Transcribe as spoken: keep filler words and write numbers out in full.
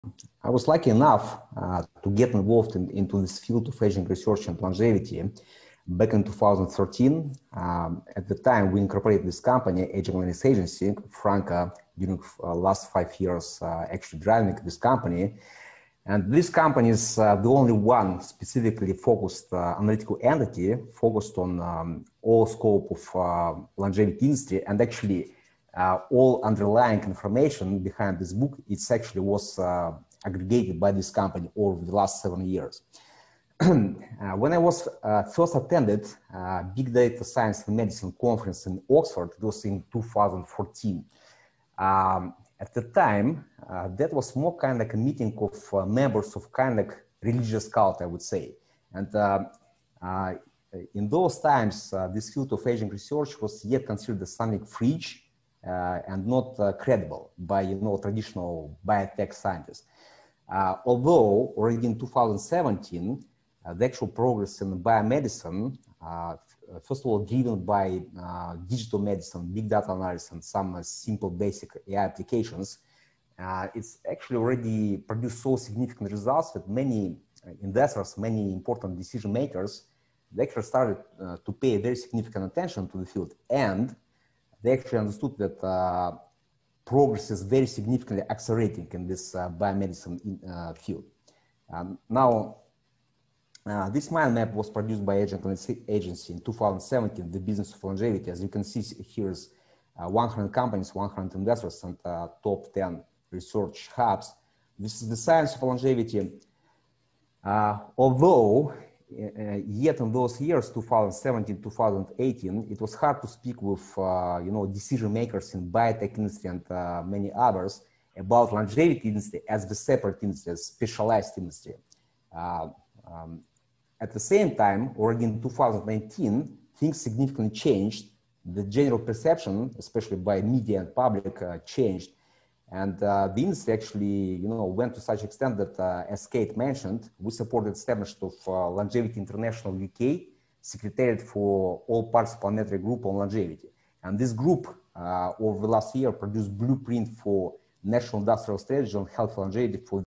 I was lucky enough uh, to get involved in, into this field of aging research and longevity back in two thousand thirteen. Um, at the time, we incorporated this company, Aging Wellness Agency. Franca, during uh, last five years, uh, actually driving this company. And this company is uh, the only one specifically focused uh, analytical entity focused on um, all scope of uh, longevity industry, and actually uh, all underlying information behind this book, it's actually was uh, aggregated by this company over the last seven years. uh, when I was uh, first attended uh, Big Data Science and Medicine conference in Oxford, it was in two thousand fourteen. Um, At the time, uh, that was more kind of like a meeting of uh, members of kind of like religious cult, I would say. And uh, uh, in those times, uh, this field of aging research was yet considered as something fringe uh, and not uh, credible by, you know, traditional biotech scientists. Uh, although already in two thousand seventeen, uh, the actual progress in biomedicine, uh, first of all, driven by uh, digital medicine, big data analysis, and some uh, simple basic A I applications, uh, it's actually already produced so significant results that many investors, many important decision makers, they actually started uh, to pay very significant attention to the field, and they actually understood that uh, progress is very significantly accelerating in this uh, biomedicine in, uh, field. Um, now, Uh, this mind map was produced by Aging Wellness Agency in two thousand seventeen, the business of longevity. As you can see here is uh, one hundred companies, one hundred investors, and uh, top ten research hubs. This is the science of longevity. Uh, although, uh, yet in those years, two thousand seventeen, two thousand eighteen, it was hard to speak with, uh, you know, decision makers in biotech industry and uh, many others about longevity industry as the separate industry, as specialized industry. Uh, um, At the same time, already in two thousand nineteen, things significantly changed. The general perception, especially by media and public, uh, changed. And uh, the industry actually, you know, went to such extent that, uh, as Kate mentioned, we supported establishment of uh, Longevity International U K, Secretariat for all parts of planetary group on longevity. And this group, uh, over the last year, produced blueprint for national industrial strategy on health longevity for